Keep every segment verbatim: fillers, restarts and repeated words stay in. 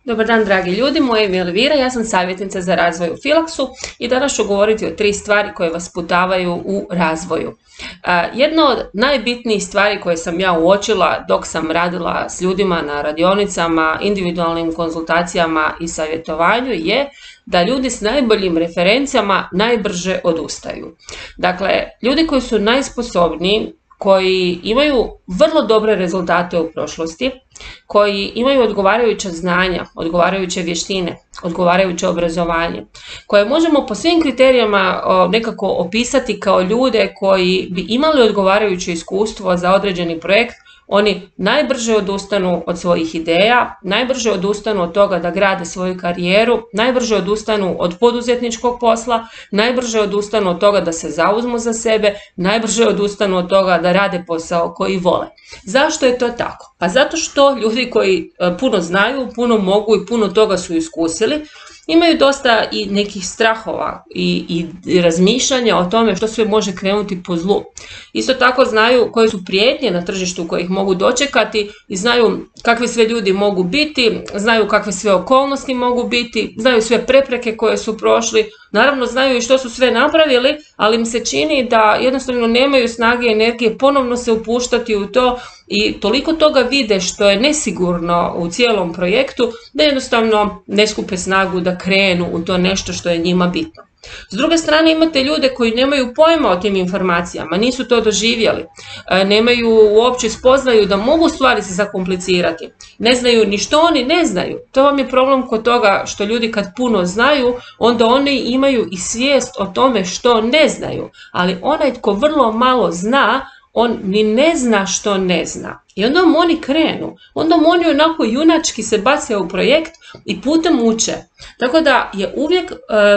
Dobar dan dragi ljudi, moje ime je Elvira, ja sam savjetnica za razvoj u Filaksu i danas ću govoriti o tri stvari koje vas sputavaju u razvoju. Jedna od najbitnijih stvari koje sam ja uočila dok sam radila s ljudima na radionicama, individualnim konzultacijama i savjetovanju je da ljudi s najboljim referencijama najbrže odustaju. Dakle, ljudi koji su najsposobniji, koji imaju vrlo dobre rezultate u prošlosti, koji imaju odgovarajuća znanja, odgovarajuće vještine, odgovarajuće obrazovanje, koje možemo po svim kriterijama nekako opisati kao ljude koji bi imali odgovarajuće iskustvo za određeni projekt, oni najbrže odustanu od svojih ideja, najbrže odustanu od toga da grade svoju karijeru, najbrže odustanu od poduzetničkog posla, najbrže odustanu od toga da se zauzmu za sebe, najbrže odustanu od toga da rade posao koji vole. Zašto je to tako? Pa zato što ljudi koji puno znaju, puno mogu i puno toga su iskusili, imaju dosta i nekih strahova i, i razmišljanja o tome što sve može krenuti po zlu. Isto tako znaju koje su prijetnje na tržištu koje ih mogu dočekati i znaju kakvi sve ljudi mogu biti, znaju kakve sve okolnosti mogu biti, znaju sve prepreke koje su prošli, naravno znaju i što su sve napravili, ali im se čini da jednostavno nemaju snage i energije ponovno se upuštati u to i toliko toga vide što je nesigurno u cijelom projektu da jednostavno ne skupe snagu da krenu u to nešto što je njima bitno. S druge strane imate ljude koji nemaju pojma o tim informacijama, nisu to doživjeli, nemaju uopće spoznaju da mogu stvari se zakomplicirati, ne znaju ni što oni ne znaju. To vam je problem kod toga što ljudi kad puno znaju, onda oni imaju i svijest o tome što ne znaju, ali onaj tko vrlo malo zna, on ni ne zna što ne zna. I onda mu oni krenu, onda mu oni onako junački se bace u projekt i putem uče. Tako da je uvijek e,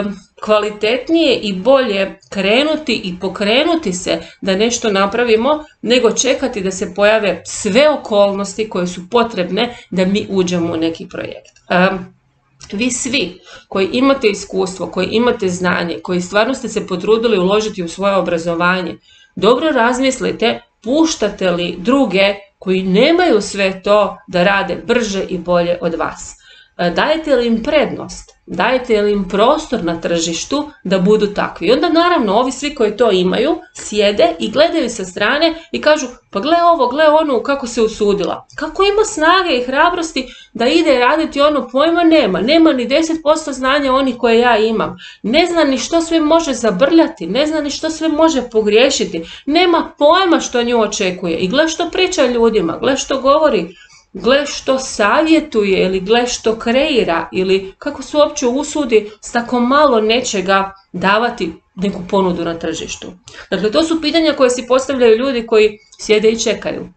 kvalitetnije i bolje krenuti i pokrenuti se da nešto napravimo, nego čekati da se pojave sve okolnosti koje su potrebne da mi uđemo u neki projekt. E, Vi svi koji imate iskustvo, koji imate znanje, koji stvarno ste se potrudili uložiti u svoje obrazovanje, dobro razmislite puštate li druge koji nemaju sve to da rade brže i bolje od vas. Dajete li im prednost? Dajete li im prostor na tržištu da budu takvi? I onda naravno ovi svi koji to imaju sjede i gledaju sa strane i kažu pa gle ovo, gle ono kako se usudila. Kako ima snage i hrabrosti da ide raditi ono, pojma nema. Nema ni deset posto znanja onih koje ja imam. Ne zna ni što sve može zabrljati, ne zna ni što sve može pogriješiti. Nema pojma što nju očekuje. I gle što priča ljudima, gle što govori, gle što savjetuje ili gle što kreira ili kako se uopće usudi s tako malo nečega davati neku ponudu na tržištu. Dakle, to su pitanja koje si postavljaju ljudi koji sjede i čekaju.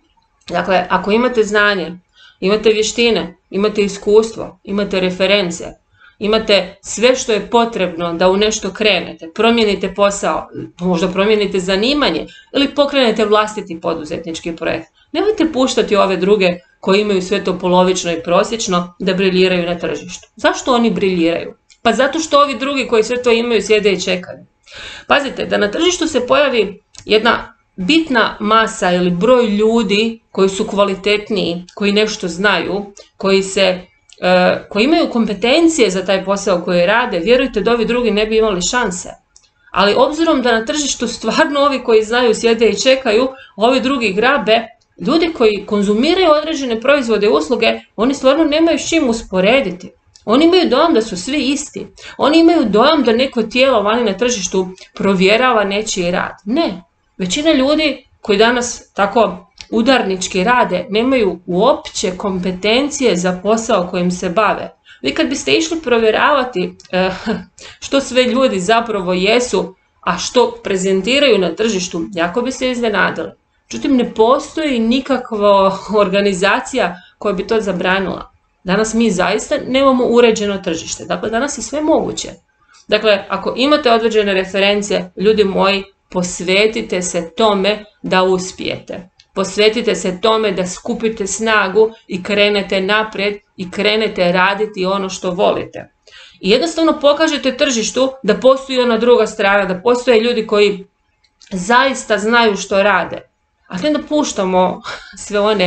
Dakle, ako imate znanje, imate vještine, imate iskustvo, imate reference, imate sve što je potrebno da u nešto krenete, promijenite posao, možda promijenite zanimanje ili pokrenete vlastiti poduzetnički projekt. Nemojte puštati ove druge koji imaju sve to polovično i prosječno da briljiraju na tržištu. Zašto oni briljiraju? Pa zato što ovi drugi koji sve to imaju sjede i čekaju. Pazite, da na tržištu se pojavi jedna bitna masa ili broj ljudi koji su kvalitetniji, koji nešto znaju, koji se koji imaju kompetencije za taj posao koji rade, vjerujte da ovi drugi ne bi imali šanse. Ali obzirom da na tržištu stvarno ovi koji znaju sjede i čekaju, ovi drugi grabe, ljudi koji konzumiraju određene proizvode i usluge, oni stvarno nemaju s čim usporediti. Oni imaju dojam da su svi isti. Oni imaju dojam da neko tijelo vani na tržištu provjerava nečiji rad. Ne. Većina ljudi koji danas tako udarnički rade nemaju uopće kompetencije za posao kojim se bave. Vi kad biste išli provjeravati eh, što sve ljudi zapravo jesu, a što prezentiraju na tržištu, jako bi se iznenadili. Međutim, ne postoji nikakva organizacija koja bi to zabranila. Danas mi zaista nemamo uređeno tržište. Dakle, danas je sve moguće. Dakle, ako imate određene referencije, ljudi moji, posvetite se tome da uspijete. Posvetite se tome da skupite snagu i krenete naprijed i krenete raditi ono što volite. I jednostavno pokažete tržištu da postoji ona druga strana, da postoje ljudi koji zaista znaju što rade. A ne da puštamo sve one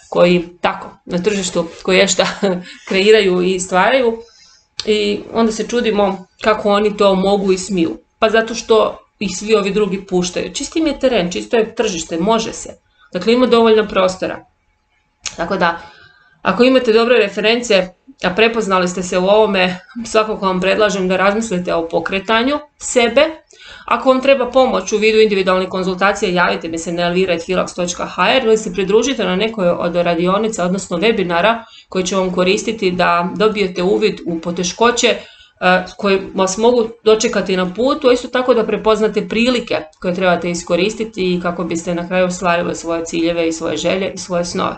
koji tako na tržištu koje šta kreiraju i stvaraju i onda se čudimo kako oni to mogu i smiju. Pa zato što ih svi ovi drugi puštaju. Čisti im je teren, čisto je tržište, može se. Dakle, ima dovoljno prostora. Tako da, ako imate dobre reference, a prepoznali ste se u ovome, svakako vam predlažem da razmislite o pokretanju sebe. Ako vam treba pomoć u vidu individualnih konzultacija, javite mi se na elvira at filax točka h r ili se pridružite na nekoj od radionica, odnosno webinara koji će vam koristiti da dobijete uvid u poteškoće koje vas mogu dočekati na putu, a isto tako da prepoznate prilike koje trebate iskoristiti i kako biste na kraju ostvarili svoje ciljeve i svoje želje i svoje snove.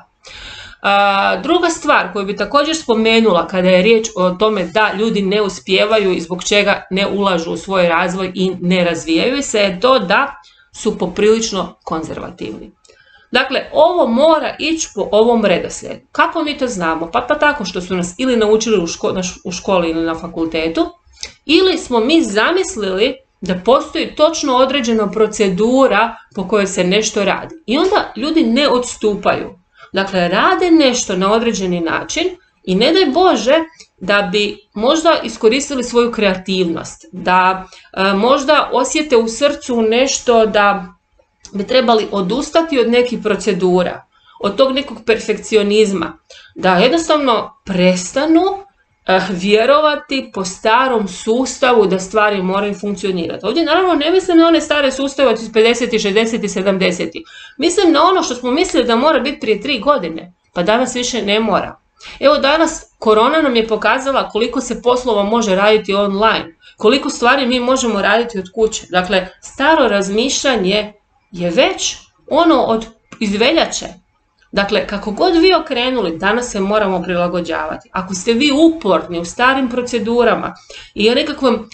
Druga stvar koju bi također spomenula kada je riječ o tome da ljudi ne uspijevaju i zbog čega ne ulažu u svoj razvoj i ne razvijaju se je to da su poprilično konzervativni. Dakle, ovo mora ići po ovom redoslijedu. Kako mi to znamo? Pa, pa tako što su nas ili naučili u, ško, u školi ili na fakultetu, ili smo mi zamislili da postoji točno određena procedura po kojoj se nešto radi. I onda ljudi ne odstupaju. Dakle, rade nešto na određeni način i ne daj Bože da bi možda iskoristili svoju kreativnost, da e, možda osjete u srcu nešto da bi trebali odustati od nekih procedura, od tog nekog perfekcionizma, da jednostavno prestanu eh, vjerovati po starom sustavu da stvari moraju funkcionirati. Ovdje naravno ne mislim na one stare sustave od pedesetih, šezdesetih, sedamdesetih. Mislim na ono što smo mislili da mora biti prije tri godine, pa danas više ne mora. Evo danas korona nam je pokazala koliko se poslova može raditi online, koliko stvari mi možemo raditi od kuće. Dakle, staro razmišljanje je već ono od iz veljače. Dakle, kako god vi okrenuli, danas se moramo prilagođavati. Ako ste vi uporni u starim procedurama i o nekakvom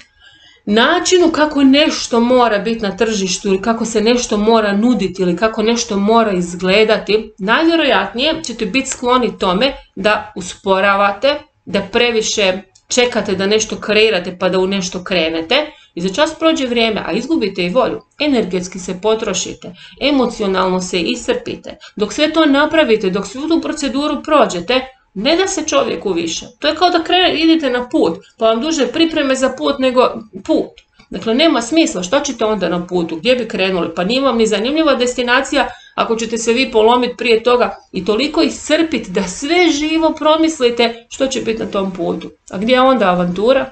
načinu kako nešto mora biti na tržištu ili kako se nešto mora nuditi ili kako nešto mora izgledati, najvjerojatnije ćete biti skloni tome da usporavate, da previše čekate da nešto kreirate pa da u nešto krenete i za čas prođe vrijeme, a izgubite i volju. Energetski se potrošite, emocionalno se iscrpite. Dok sve to napravite, dok svu tu proceduru prođete, ne da se čovjeku više. To je kao da krenete, idete na put, pa vam duže pripreme za put nego put. Dakle, nema smisla, što ćete onda na putu, gdje bi krenuli? Pa nije vam ni zanimljiva destinacija ako ćete se vi polomiti prije toga i toliko iscrpiti da sve živo promislite što će biti na tom putu. A gdje je onda avantura?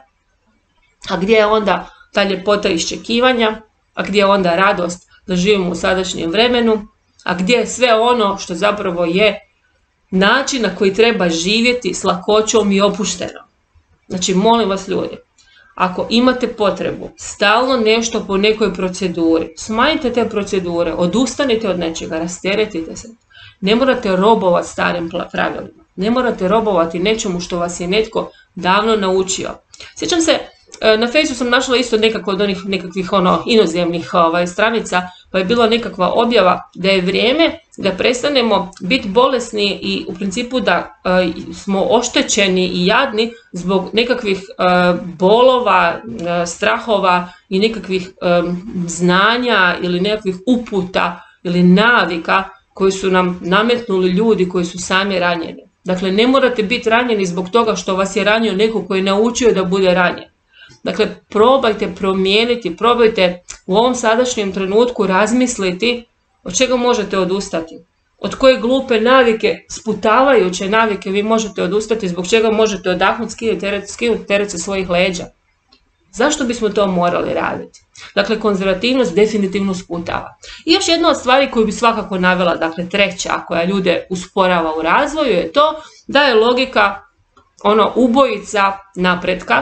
A gdje je onda ta ljepota iščekivanja? A gdje je onda radost da živimo u sadašnjem vremenu? A gdje je sve ono što zapravo je način na koji treba živjeti s lakoćom i opušteno? Znači, molim vas ljudi, ako imate potrebu stalno nešto po nekoj proceduri, smanjite te procedure, odustanite od nečega, rasteretite se. Ne morate robovati starim pravilima, ne morate robovati nečemu što vas je netko davno naučio. Sjećam se, na Facebooku sam našla isto nekako od onih nekakvih ono, inozemnih ovaj, stranica, pa je bila nekakva objava da je vrijeme da prestanemo biti bolesni i u principu da uh, smo oštećeni i jadni zbog nekakvih uh, bolova, uh, strahova i nekakvih um, znanja ili nekakvih uputa ili navika koji su nam nametnuli ljudi koji su sami ranjeni. Dakle, ne morate biti ranjeni zbog toga što vas je ranio neko koji je naučio da bude ranjen. Dakle, probajte promijeniti, probajte u ovom sadašnjem trenutku razmisliti od čega možete odustati. Od koje glupe navike, sputavajuće navike vi možete odustati, zbog čega možete odahnuti, skinuti teret, skinuti teret sa svojih leđa. Zašto bismo to morali raditi? Dakle, konzervativnost definitivno sputava. I još jedna od stvari koju bi svakako navela, dakle treća koja ljude usporava u razvoju je to da je logika ono ubojica napretka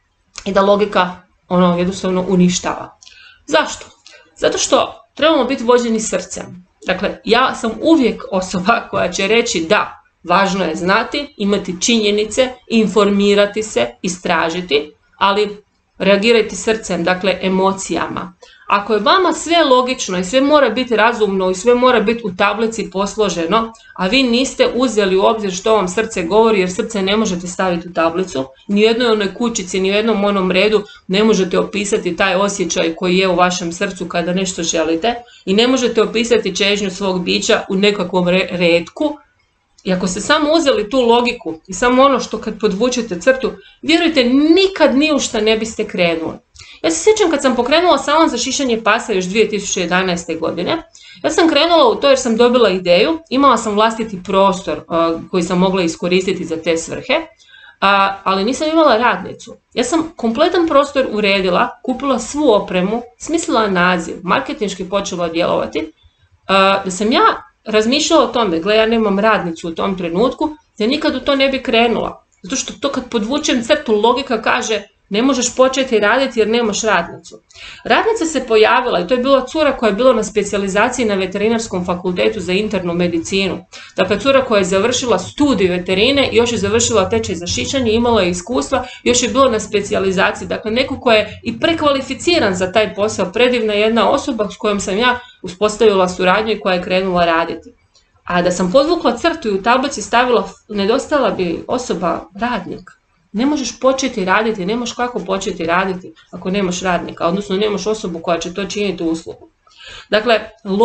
i da logika ono jednostavno uništava. Zašto? Zato što trebamo biti vođeni srcem. Dakle, ja sam uvijek osoba koja će reći da, važno je znati, imati činjenice, informirati se, istražiti, ali reagirajte srcem, dakle emocijama. Ako je vama sve logično i sve mora biti razumno i sve mora biti u tablici posloženo, a vi niste uzeli u obzir što vam srce govori, jer srce ne možete staviti u tablicu, ni u jednoj onoj kućici, ni u jednom onom redu ne možete opisati taj osjećaj koji je u vašem srcu kada nešto želite i ne možete opisati čežnju svog bića u nekakvom retku, I ako ste samo uzeli tu logiku i samo ono što kad podvučete crtu, vjerujte, nikad ni u šta ne biste krenuli. Ja se sjećam kad sam pokrenula salon za šišanje pasa još dvije tisuće jedanaeste. godine, ja sam krenula u to jer sam dobila ideju, imala sam vlastiti prostor uh, koji sam mogla iskoristiti za te svrhe, uh, ali nisam imala radnicu. Ja sam kompletan prostor uredila, kupila svu opremu, smislila naziv, marketinški počela djelovati, uh, da sam ja razmišljala o tome, gle, ja nemam radnicu u tom trenutku, ja nikad u to ne bi krenula. Zato što to kad podvučem crtu, logika kaže ne možeš početi raditi jer nemaš radnicu. Radnica se pojavila i to je bila cura koja je bila na specijalizaciji na Veterinarskom fakultetu za internu medicinu. Dakle, cura koja je završila studij veterine i još je završila tečaj za šišanje, imala je iskustva, još je bila na specijalizaciji. Dakle, neko ko je i prekvalificiran za taj posao, predivna jedna osoba s kojom sam ja uspostavila suradnju i koja je krenula raditi. A da sam podvukla crtu i u tablici stavila, nedostala bi osoba radnik. Ne možeš početi raditi, nemaš kako početi raditi ako nemaš radnika, odnosno nemaš osobu koja će to činiti u uslugu. Dakle,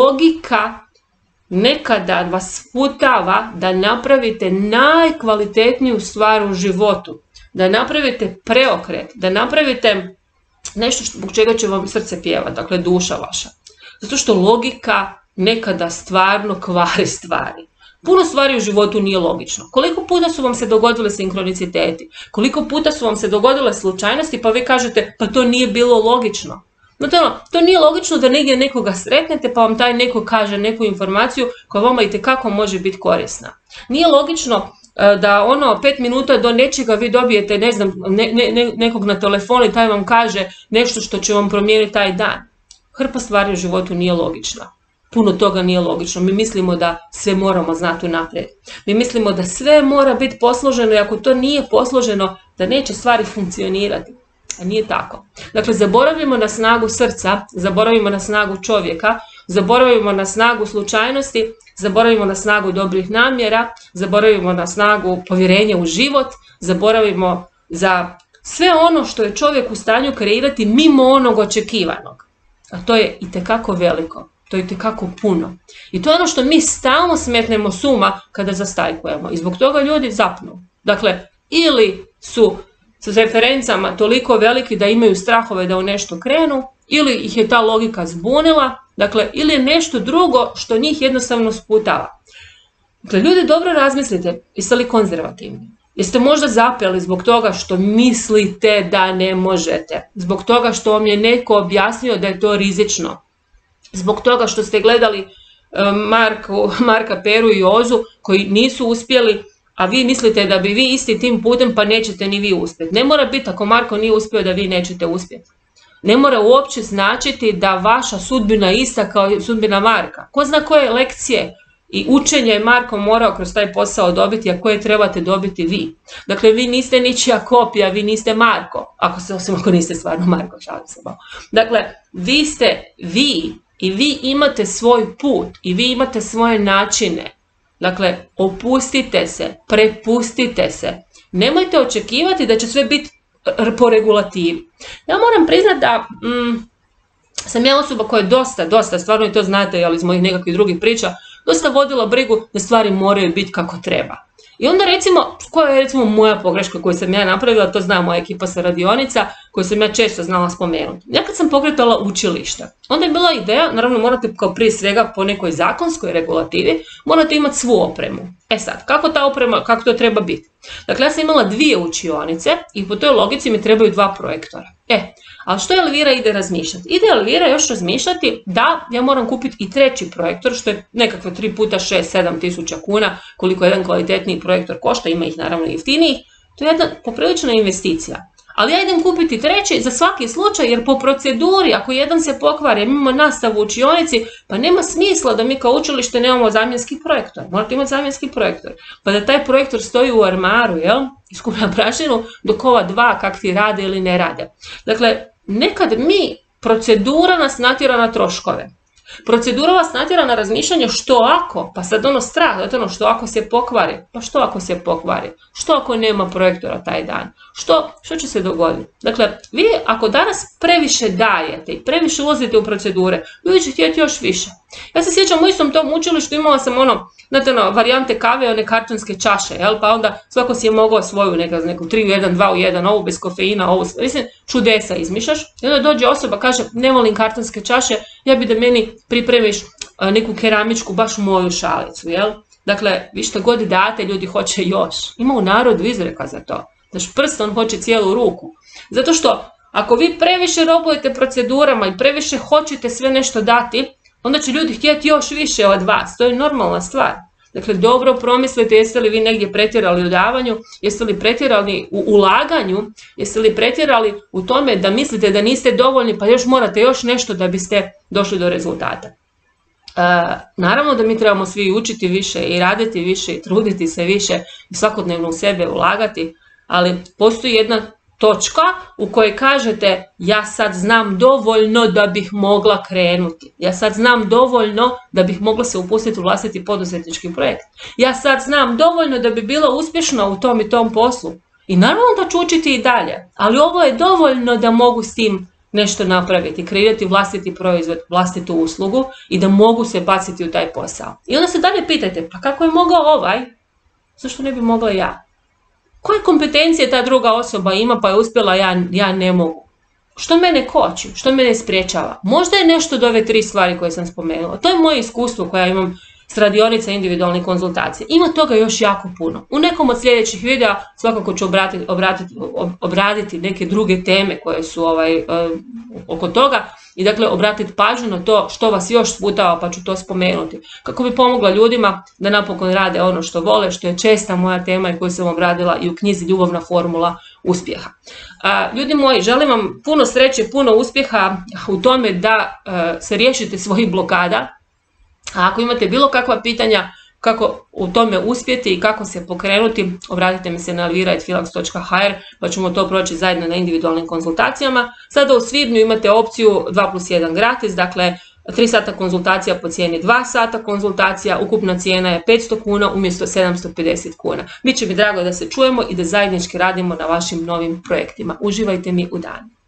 logika nekada vas sputava da napravite najkvalitetniju stvar u životu, da napravite preokret, da napravite nešto zbog čega će vam srce pjevati, dakle duša vaša. Zato što logika nekada stvarno kvari stvari. Puno stvari u životu nije logično. Koliko puta su vam se dogodile sinkroniciteti? Koliko puta su vam se dogodile slučajnosti pa vi kažete pa to nije bilo logično? No to, to nije logično da negdje nekoga sretnete pa vam taj neko kaže neku informaciju koja vama itekako može biti korisna. Nije logično da ono pet minuta do nečega vi dobijete ne znam, ne, ne, nekog na telefon i taj vam kaže nešto što će vam promijeniti taj dan. Hrpa stvari u životu nije logična. Puno toga nije logično. Mi mislimo da sve moramo znati unaprijed. Mi mislimo da sve mora biti posloženo i ako to nije posloženo, da neće stvari funkcionirati. A nije tako. Dakle, zaboravimo na snagu srca, zaboravimo na snagu čovjeka, zaboravimo na snagu slučajnosti, zaboravimo na snagu dobrih namjera, zaboravimo na snagu povjerenja u život, zaboravimo za sve ono što je čovjek u stanju kreirati mimo onog očekivanog. A to je itekako veliko. To je itekako puno. I to je ono što mi stalno smetnemo s uma kada zastajkujemo. I zbog toga ljudi zapnu. Dakle, ili su s referencama toliko veliki da imaju strahove da u nešto krenu, ili ih je ta logika zbunila, dakle, ili je nešto drugo što njih jednostavno sputava. Dakle, ljudi, dobro razmislite, jeste li konzervativni? Jeste možda zapeli zbog toga što mislite da ne možete? Zbog toga što vam je neko objasnio da je to rizično? Zbog toga što ste gledali Marku, Marka, Peru i Ozu koji nisu uspjeli, a vi mislite da bi vi isti tim putem pa nećete ni vi uspjeti. Ne mora biti ako Marko nije uspio da vi nećete uspjeti. Ne mora uopće značiti da vaša sudbina ista kao sudbina Marka. Ko zna koje lekcije i učenje je Marko morao kroz taj posao dobiti, a koje trebate dobiti vi. Dakle, vi niste ničija kopija, vi niste Marko. Ako se, osim ako niste stvarno Marko, šalim se malo. Dakle, vi ste vi. I vi imate svoj put i vi imate svoje načine. Dakle, opustite se, prepustite se. Nemojte očekivati da će sve biti po regulativi. Ja moram priznati da mm, sam ja osoba koja je dosta, dosta, stvarno i to znate, ali iz mojih nekakvih drugih priča, dosta vodila brigu da stvari moraju biti kako treba. I onda recimo, koja je recimo moja pogreška koju sam ja napravila, to zna moja ekipa sa radionica, koju sam ja često znala spomenuti. Ja kad sam pokretala učilište, onda je bila ideja, naravno morate kao prije svega po nekoj zakonskoj regulativi, morate imati svu opremu. E sad, kako ta oprema, kako to treba biti? Dakle, ja sam imala dvije učionice i po toj logici mi trebaju dva projektora. E, ali što Elvira ide razmišljati? Ide Elvira još razmišljati da ja moram kupiti i treći projektor, što je nekakve tri puta šest sedam tisuća kuna, koliko jedan kvalitetniji projektor košta, ima ih naravno jeftinijih. To je jedna poprilična investicija. Ali ja idem kupiti treći za svaki slučaj, jer po proceduri, ako jedan se pokvari, imamo nastavu u učionici, pa nema smisla da mi kao učilište nemamo zamjenski projektor. Morate imati zamjenski projektor. Pa da taj projektor stoji u armaru, jel? I skuplja prašinu, dok ova dva kak ti rade ili ne rade. Dakle, nekad mi, procedura nas natjera na troškove. Procedura vas natjera na razmišljanje što ako, pa sad ono strah, ono što ako se pokvari, pa što ako se pokvari, što ako nema projektora taj dan, što, što će se dogoditi? Dakle, vi ako danas previše dajete i previše ulazite u procedure, ljudi će htjeti još više. Ja se sjećam u istom tom učilištu, imala sam ono znate ono, varijante kave, one kartonske čaše, jel? Pa onda svako si je mogao svoju neka, neku tri u jedan, dva u jedan, ovu bez kofeina, ovu, mislim, čudesa izmišljaš. I onda dođe osoba, kaže, ne volim kartonske čaše, ja bi da meni pripremiš neku keramičku, baš moju šalicu, jel? Dakle, vi što god date, ljudi hoće još. Ima u narodu izreka za to. Znaš, prst, on hoće cijelu ruku. Zato što, ako vi previše robujete procedurama i previše hoćete sve nešto dati, onda će ljudi htjeti još više od vas. To je normalna stvar. Dakle, dobro promislite jeste li vi negdje pretjerali u davanju, jeste li pretjerali u ulaganju, jeste li pretjerali u tome da mislite da niste dovoljni pa još morate još nešto da biste došli do rezultata. E, naravno da mi trebamo svi učiti više i raditi više i truditi se više i svakodnevno u sebe ulagati, ali postoji jedna točka u kojoj kažete ja sad znam dovoljno da bih mogla krenuti. Ja sad znam dovoljno da bih mogla se upustiti u vlastiti poduzetnički projekt. Ja sad znam dovoljno da bi bila uspješna u tom i tom poslu. I naravno da ću učiti i dalje, ali ovo je dovoljno da mogu s tim nešto napraviti, kreirati vlastiti proizvod, vlastitu uslugu i da mogu se baciti u taj posao. I onda se dalje pitajte, pa kako je mogao ovaj, zašto ne bi mogla ja? Koje kompetencije ta druga osoba ima pa je uspjela, ja, ja ne mogu? Što mene koči? Što mene spriječava? Možda je nešto od ove tri stvari koje sam spomenula. To je moje iskustvo koje ja imam s radionica individualne konzultacije. Ima toga još jako puno. U nekom od sljedećih videa svakako ću obratiti, obratiti, obraditi neke druge teme koje su ovaj, uh, oko toga i dakle obratiti pažnju na to što vas još sputava pa ću to spomenuti. Kako bi pomogla ljudima da napokon rade ono što vole, što je česta moja tema i koju sam obradila i u knjizi Ljubavna formula uspjeha. Uh, ljudi moji, želim vam puno sreće, puno uspjeha u tome da uh, se riješite svojih blokada. A ako imate bilo kakva pitanja kako u tome uspjeti i kako se pokrenuti, obratite mi se na elvira at filax točka h r pa ćemo to proći zajedno na individualnim konzultacijama. Sada u svibnju imate opciju dva plus jedan gratis, dakle tri sata konzultacija po cijeni dva sata konzultacija, ukupna cijena je petsto kuna umjesto sedamsto pedeset kuna. Biće mi drago da se čujemo i da zajednički radimo na vašim novim projektima. Uživajte mi u danu.